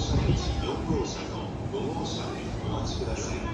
車口4号車と5号車でお待ちください。